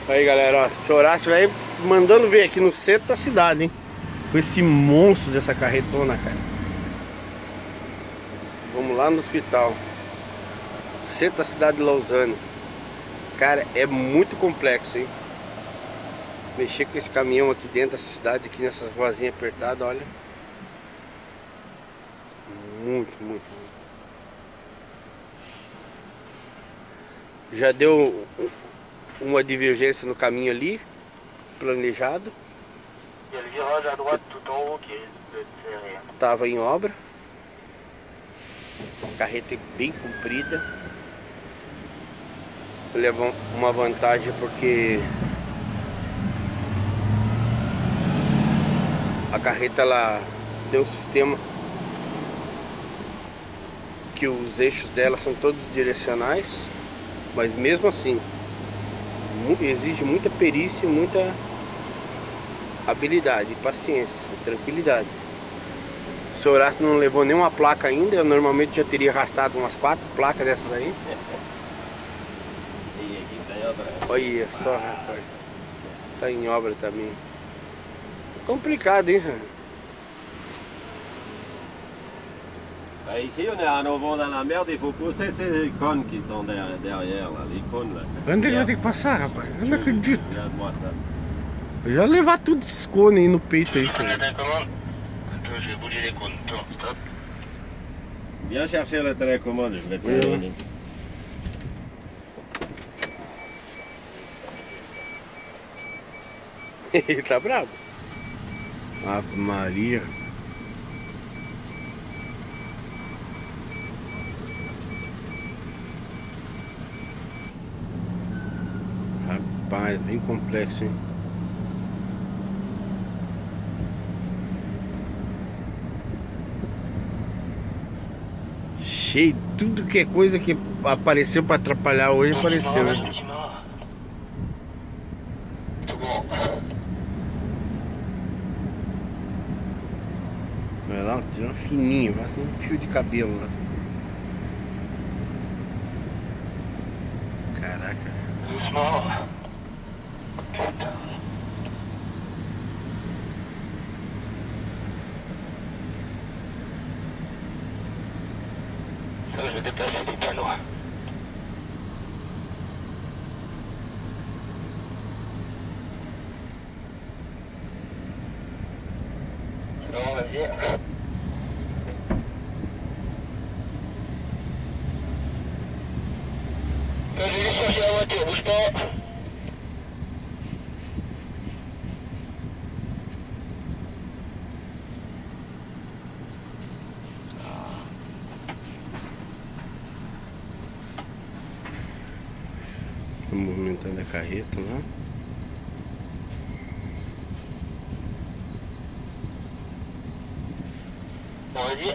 Aí galera, ó, o seu Horácio vai mandando ver aqui no centro da cidade, hein? Com esse monstro dessa carretona, cara. Vamos lá no hospital. Centro da cidade de Lausanne. Cara, é muito complexo, hein? Mexer com esse caminhão aqui dentro da cidade, aqui nessas ruazinhas apertadas, olha. Muito. Já deu uma divergência no caminho ali, planejado. Tava em obra. A carreta é bem comprida. Leva uma vantagem porque a carreta ela tem um sistema que os eixos dela são todos direcionais, mas mesmo assim exige muita perícia, muita habilidade, paciência, tranquilidade. O seu Horácio não levou nenhuma placa ainda. Eu normalmente já teria arrastado umas 4 placas dessas aí. Olha só, rapaz. Tá em obra também. Complicado, hein? Ici, on est à nouveau dans la merde, il faut pousser ces cônes qui sont derrière là, les cônes là. Onde ele vai ter que passar, rapaz? Eu não acredito. Regarde-moi ça. Eu já levar tudo esses cones aí no peito aí, senhor. Viens chercher le télécommande, je vais te le donner. Ele tá bravo. Ave Maria. Rapaz, bem complexo, hein? Cheio, tudo que é coisa que apareceu pra atrapalhar hoje apareceu, né? Vai lá, tira fininho, vai um fio de cabelo lá. Caraca. Je vais déplacer les panneaux. Non, vas-y. Je vais juste chercher la voiture, bouge pas. Tô movimentando a carreta lá. Bon, vas-y.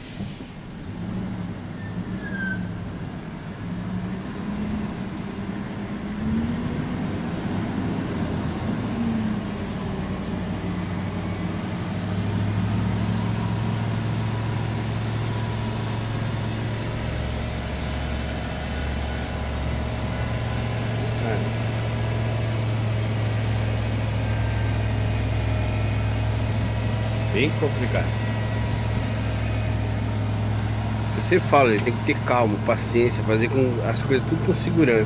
Bem complicado. Você fala, ele tem que ter calma, paciência, fazer com as coisas tudo com segurança.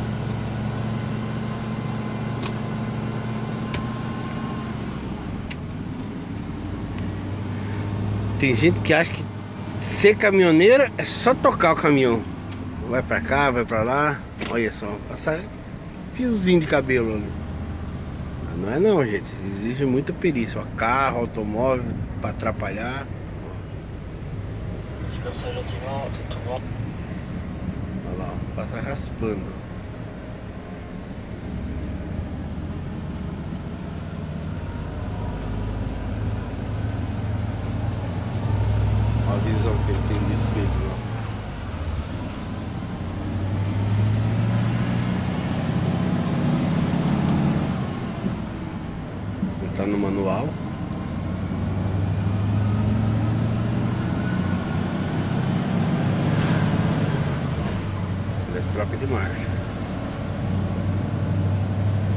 Tem gente que acha que ser caminhoneiro é só tocar o caminhão. Vai pra cá, vai pra lá. Olha só, passar fiozinho de cabelo ali. Não é não, gente. Exige muita perícia. Ó, carro, automóvel, pra atrapalhar. Olha lá, ó, passa raspando. Olha a visão que ele tem no espelho lá. Ele tá no manual. Troca de marcha.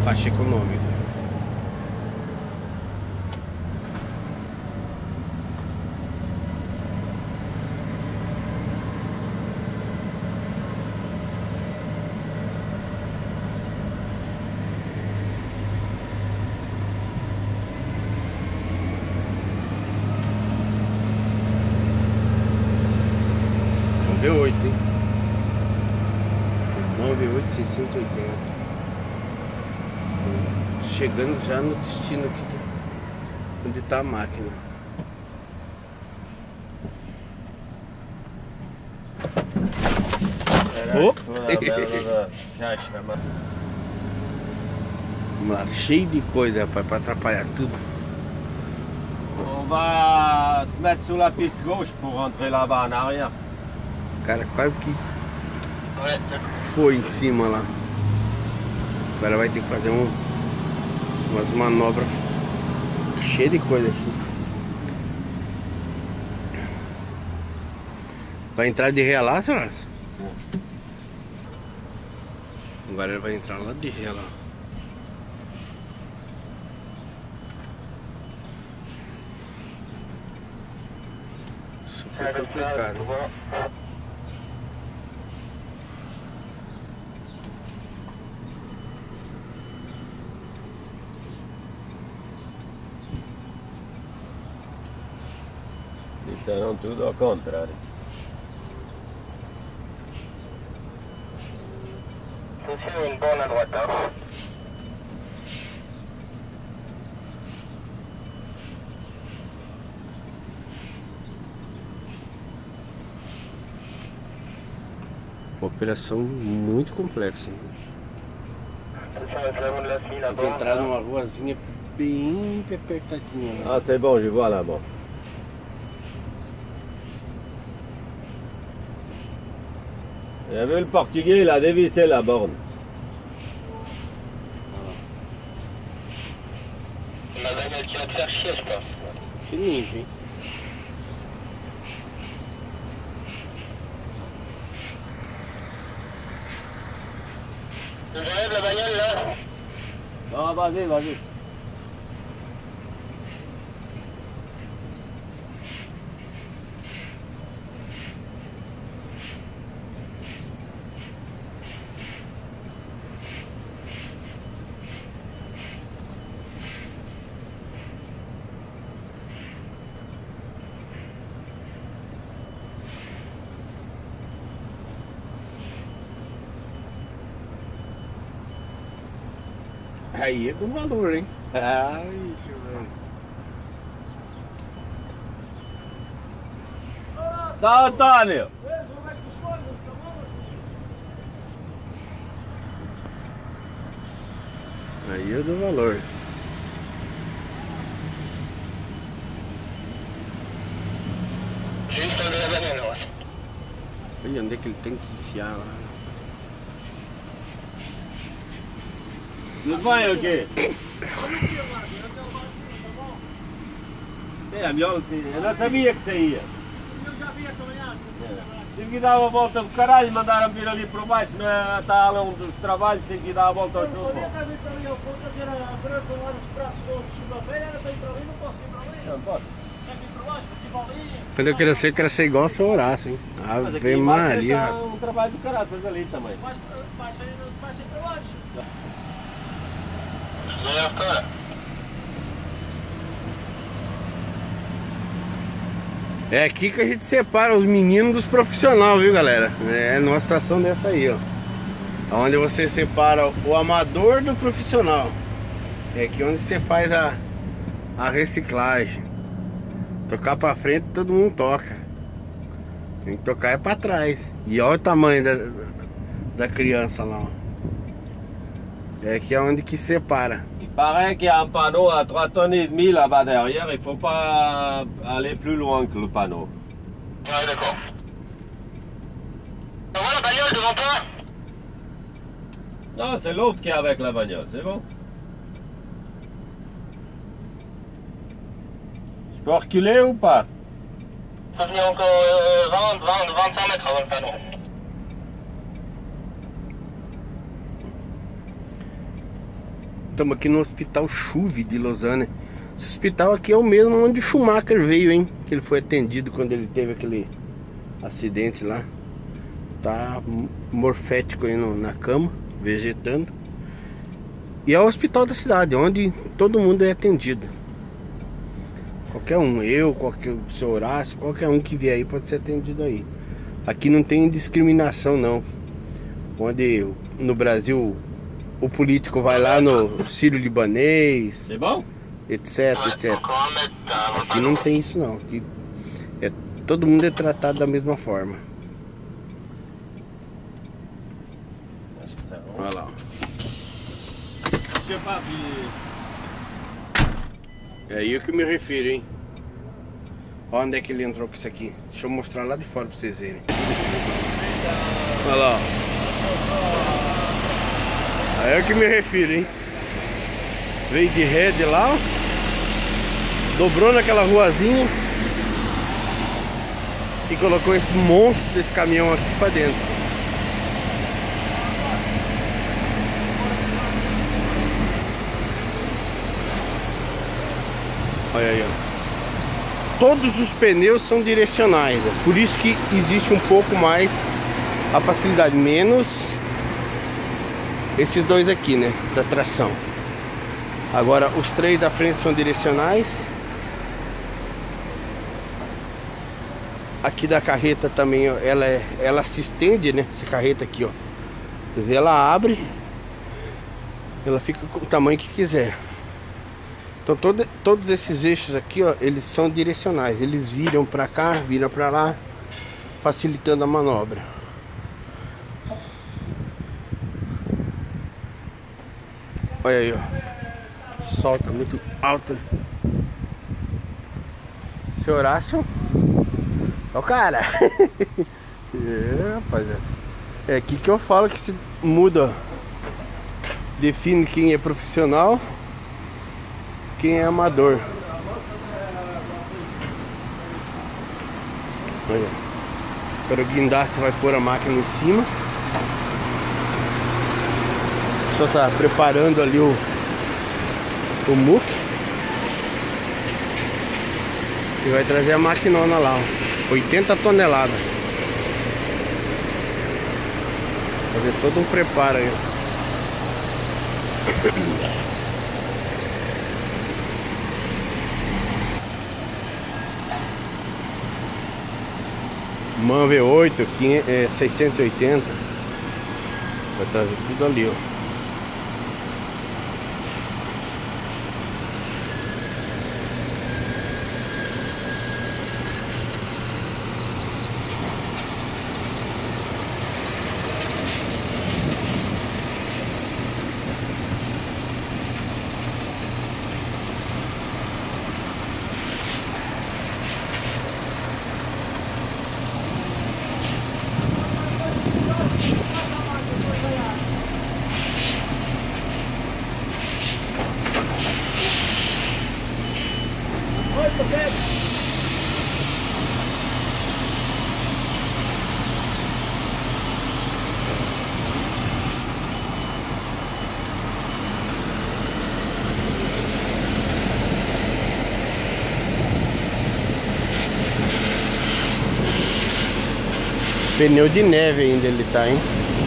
faixa econômica. V8, hein? 98, 680. Chegando já no destino aqui onde tá a máquina. Vamos lá, cheio de coisa, rapaz, pra atrapalhar tudo. On va se mettre sur la piste gauche pour rentrer là-bas en arrière. O cara quase que Ouais. foi em cima lá. Agora vai ter que fazer umas manobras cheias de coisa aqui. Vai entrar de ré lá, senhora? Agora ele vai entrar lá de ré lá. Super complicado. Disseram tudo ao contrário. Attention, une borne à droite. Hein. Uma operação muito complexa. Attention avec l'avant de la fille, la Tem que borne. entrar numa ruazinha bem apertadinha. Né? Ah, c'est bon, je vois là-bas. Il y avait le portugais, il a dévissé la borne. La bagnole qui va te faire chier, je pense. C'est limpo, hein? J'enlève la bagnole là. Non, vas-y, vas-y. Aí é do valor, hein? Ai, Giovanni. Tá, Antônio! Aí é do valor. Juste enlever la bagnole, ouais. Olha onde é que ele tem que enfiar lá. Não vai o quê? É, a melhor, eu não sabia que saía. Eu já vi essa manhã. Tive que dar uma volta do caralho, mandaram vir ali por baixo, está lá um dos trabalhos, tive que dar a volta ao Eu chão. sabia que ia vir para ali ao fundo, era a branca lá nos braços de segunda-feira, era para ir para ali, não posso vir para ali. Não pode. Tem que ir para baixo, aqui para ali. Quando eu quero ser igual ao seu Horácio, hein? Mas aqui Ave embaixo Maria. está um trabalho do caralho ali também. Vai ser para baixo. Meilleur pas. É aqui que a gente separa os meninos dos profissionais, viu, galera? É numa situação dessa aí, ó. Onde você separa o amador do profissional. É aqui onde você faz a reciclagem. Tocar pra frente, todo mundo toca. Tem que tocar é pra trás. E olha o tamanho da criança lá, ó. É aqui onde que separa. Il paraît qu'il y a un panneau à 3,5 tonnes là-bas derrière, il ne faut pas aller plus loin que le panneau. Ouais, d'accord. On voit la bagnole devant toi? Non, c'est l'autre qui est avec la bagnole, c'est bon. Je peux reculer ou pas? Ça fait encore 25 mètres avant le panneau. Estamos aqui no Hospital Chuve de Lausanne. Esse hospital aqui é o mesmo onde o Schumacher veio, hein? Que ele foi atendido quando ele teve aquele acidente lá. Tá morfético aí na cama, vegetando. E é o hospital da cidade, onde todo mundo é atendido. Qualquer um, o seu Horácio, qualquer um que vier aí pode ser atendido aí. Aqui não tem discriminação não. Onde no Brasil o político vai lá no Sírio-Libanês, etc, etc. Aqui não tem isso não. Aqui todo mundo é tratado da mesma forma. Olha lá. É aí que eu me refiro, hein? Olha onde é que ele entrou com isso aqui. Deixa eu mostrar lá de fora pra vocês verem. Olha lá. Aí é que eu me refiro, hein? Veio de ré de lá, ó. Dobrou naquela ruazinha e colocou esse monstro desse caminhão aqui pra dentro. Olha aí, ó. Todos os pneus são direcionais, né? Por isso que existe um pouco mais a facilidade, menos esses dois aqui, né, da tração. Agora os três da frente são direcionais. Aqui da carreta também, ó, ela se estende, né? Essa carreta aqui, ó. Quer dizer, ela abre, ela fica com o tamanho que quiser. Então todos esses eixos aqui, ó, eles são direcionais. Eles viram pra cá, viram pra lá, facilitando a manobra. Olha aí, ó. O sol tá muito alto. Seu Horácio é o cara. É, rapaziada. É aqui que eu falo que se muda, define quem é profissional, quem é amador. Olha. Agora o guindaste vai pôr a máquina em cima. Só tá preparando ali o muque. E vai trazer a maquinona lá, ó. 80 toneladas. Fazer todo um preparo aí. MAN V8, 680. Vai trazer tudo ali, ó. Pneu de neve ainda ele tá, hein?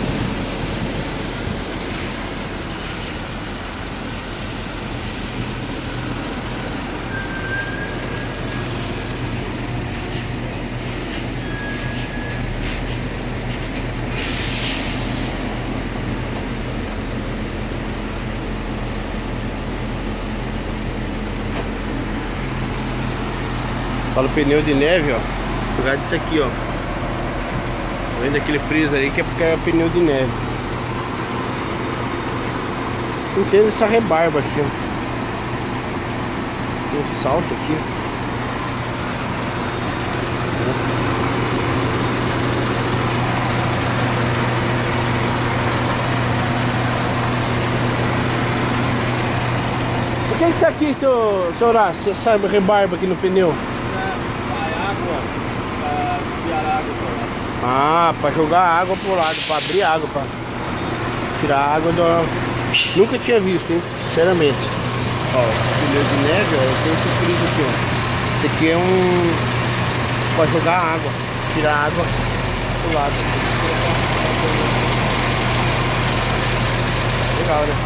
Fala pneu de neve, ó. No lugar disso aqui, ó. Tá vendo aquele freezer aí que é porque é pneu de neve. Entendo essa rebarba aqui, ó. Tem um salto aqui. Por que isso aqui, seu Horácio? Essa rebarba aqui no pneu? Ah, pra jogar água pro lado, pra abrir água, pra tirar a água do... Nunca tinha visto, hein? Sinceramente. Ó, pneu de neve, ó, eu tenho esse frio aqui, ó. Esse aqui é um... Pode jogar água, tirar água do lado. Legal, né?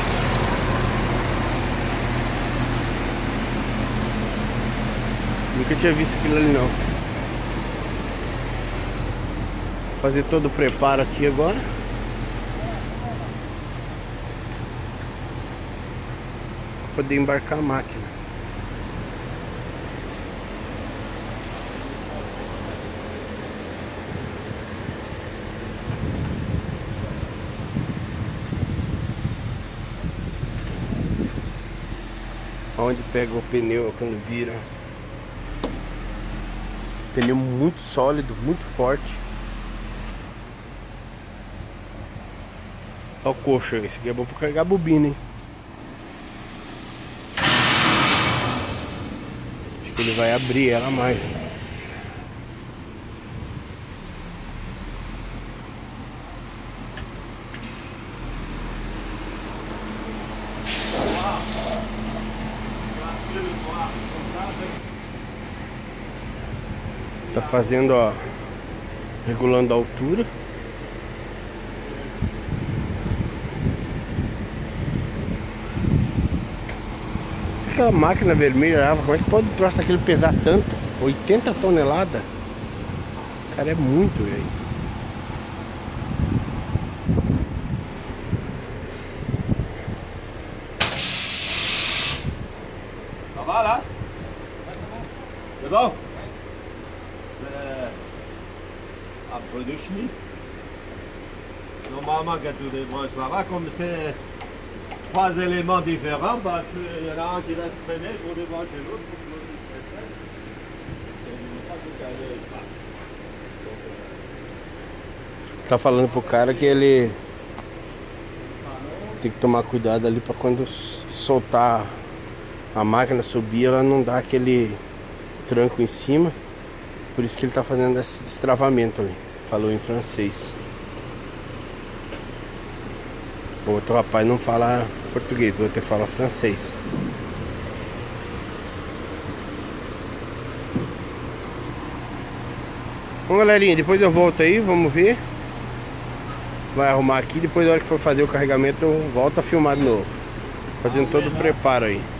Nunca tinha visto aquilo ali não. Vou fazer todo o preparo aqui agora. Pra poder embarcar a máquina. Onde pega o pneu quando vira. Pneu muito sólido, muito forte. Olha o coxo, esse aqui é bom pra carregar a bobina, hein? Acho que ele vai abrir ela mais. Tá fazendo, ó, regulando a altura. Se aquela máquina vermelha, como é que pode troçar aquele pesar tanto? 80 toneladas? Cara, é muito, velho. Ça va là? C'est bon? Un peu de chemise. Normalement, quand tu débranches là-bas, comme c'est 3 éléments différents, bah, il y en a un qui reste traîner, il faut débrancher l'autre pour que l'autre se traîne. Tá falando pro cara que ele tem que tomar cuidado ali pra quando soltar a máquina, subir, ela não dá aquele tranco em cima. Por isso que ele tá fazendo esse destravamento ali. Falou em francês. O outro rapaz não fala português, o outro fala francês. Bom, galerinha, depois eu volto aí, vamos ver. Vai arrumar aqui, depois na hora que for fazer o carregamento eu volto a filmar de novo. Fazendo todo o preparo aí.